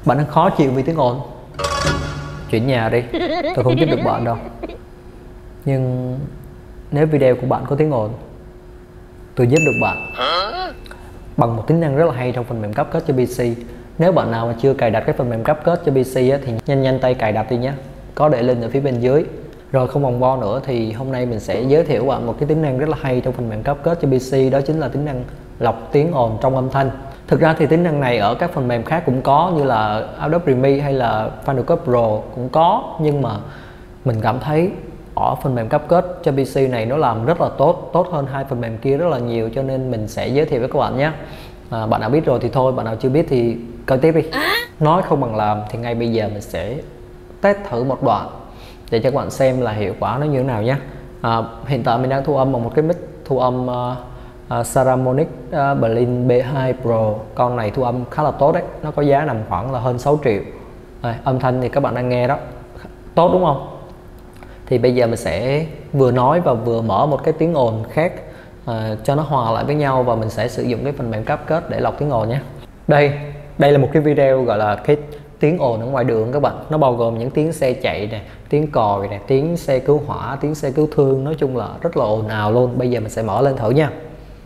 Bạn đang khó chịu vì tiếng ồn, chuyển nhà đi, tôi không giúp được bạn đâu. Nhưng nếu video của bạn có tiếng ồn, tôi giúp được bạn bằng một tính năng rất là hay trong phần mềm cupcake cho PC. Nếu bạn nào mà chưa cài đặt cái phần mềm cupcake cho PC á, thì nhanh tay cài đặt đi nhé. Có để link ở phía bên dưới. Rồi không vòng vo nữa thì hôm nay mình sẽ giới thiệu bạn một cái tính năng rất là hay trong phần mềm cupcake cho PC, đó chính là tính năng lọc tiếng ồn trong âm thanh. Thực ra thì tính năng này ở các phần mềm khác cũng có, như là Adobe Premiere hay là Final Cut Pro cũng có, nhưng mà mình cảm thấy ở phần mềm CapCut cho PC này nó làm rất là tốt hơn hai phần mềm kia rất là nhiều, cho nên mình sẽ giới thiệu với các bạn nhé. Bạn nào biết rồi thì thôi, bạn nào chưa biết thì coi tiếp đi. Nói không bằng làm thì ngay bây giờ mình sẽ test thử một đoạn để cho các bạn xem là hiệu quả nó như thế nào nhé. Hiện tại mình đang thu âm bằng một cái mic thu âm Saramonic Blin B2 Pro. Con này thu âm khá là tốt đấy, nó có giá nằm khoảng là hơn 6 triệu. Âm thanh thì các bạn đang nghe đó, tốt đúng không? Thì bây giờ mình sẽ vừa nói và vừa mở một cái tiếng ồn khác cho nó hòa lại với nhau, và mình sẽ sử dụng cái phần mềm CapCut để lọc tiếng ồn nhé. Đây là một cái video gọi là cái tiếng ồn ở ngoài đường các bạn. Nó bao gồm những tiếng xe chạy này, tiếng còi này, tiếng xe cứu hỏa, tiếng xe cứu thương, nói chung là rất là ồn ào luôn. Bây giờ mình sẽ mở lên thử nha.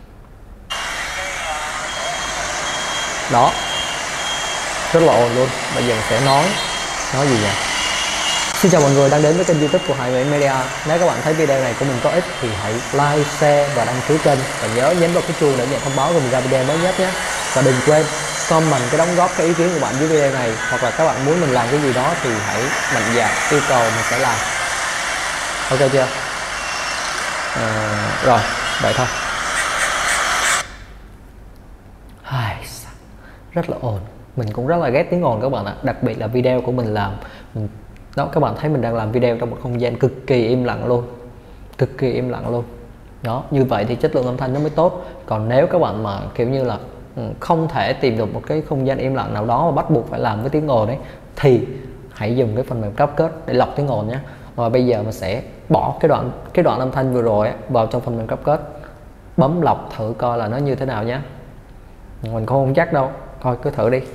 Đó, rất là ồn luôn. Bây giờ mình sẽ nói gì nhỉ? Xin chào mọi người đang đến với kênh YouTube của Hải Nguyễn Media. Nếu các bạn thấy video này của mình có ích thì hãy like, share và đăng ký kênh, và nhớ nhấn vào cái chuông để nhận thông báo khi mình ra video mới nhất nhé. Và đừng quên comment cái đóng góp cái ý kiến của bạn dưới video này, hoặc là các bạn muốn mình làm cái gì đó thì hãy mạnh dạn yêu cầu mình sẽ làm. Ok chưa? Rồi, vậy thôi. Rất là ồn. Mình cũng rất là ghét tiếng ồn các bạn ạ. Đặc biệt là video của mình làm đó, các bạn thấy mình đang làm video trong một không gian cực kỳ im lặng luôn, cực kỳ im lặng luôn đó. Như vậy thì chất lượng âm thanh nó mới tốt. Còn nếu các bạn mà kiểu như là không thể tìm được một cái không gian im lặng nào đó mà bắt buộc phải làm với tiếng ồn đấy, thì hãy dùng cái phần mềm CapCut để lọc tiếng ồn nhé. Và bây giờ mình sẽ bỏ cái đoạn âm thanh vừa rồi ấy vào trong phần mềm CapCut, bấm lọc thử coi là nó như thế nào nhé. Mình không chắc đâu, thôi cứ thử đi.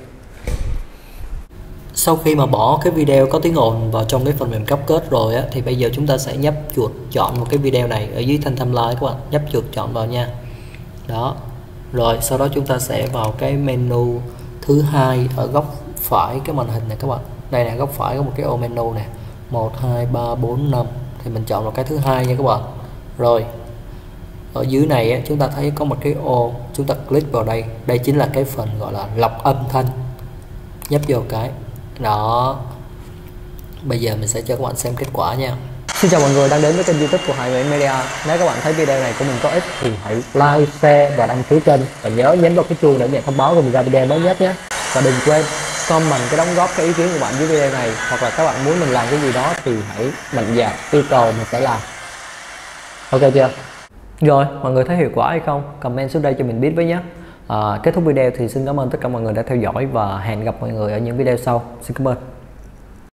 Sau khi mà bỏ cái video có tiếng ồn vào trong cái phần mềm CapCut rồi á, thì bây giờ chúng ta sẽ nhấp chuột chọn một cái video này ở dưới thanh thumbnail các bạn, nhấp chuột chọn vào nha. Đó. Rồi sau đó chúng ta sẽ vào cái menu thứ hai ở góc phải cái màn hình này các bạn. Đây là góc phải có một cái ô menu này, 1 2 3 4 5, thì mình chọn vào cái thứ hai nha các bạn. Rồi ở dưới này á, chúng ta thấy có một cái ô, chúng ta click vào đây. Đây chính là cái phần gọi là lọc âm thanh. Nhấp vô cái đó. Bây giờ mình sẽ cho các bạn xem kết quả nha. Xin chào mọi người đang đến với kênh YouTube của Hải Nguyễn Media. Nếu các bạn thấy video này của mình có ích thì hãy like, share và đăng ký kênh, và nhớ nhấn vào cái chuông để nhận thông báo khi mình ra video mới nhất nhé. Và đừng quên comment cái đóng góp cái ý kiến của bạn dưới video này, hoặc là các bạn muốn mình làm cái gì đó thì hãy mạnh dạn yêu cầu mình sẽ làm. Ok chưa? Rồi, mọi người thấy hiệu quả hay không? Comment xuống đây cho mình biết với nhé. Kết thúc video thì xin cảm ơn tất cả mọi người đã theo dõi, và hẹn gặp mọi người ở những video sau. Xin cảm ơn.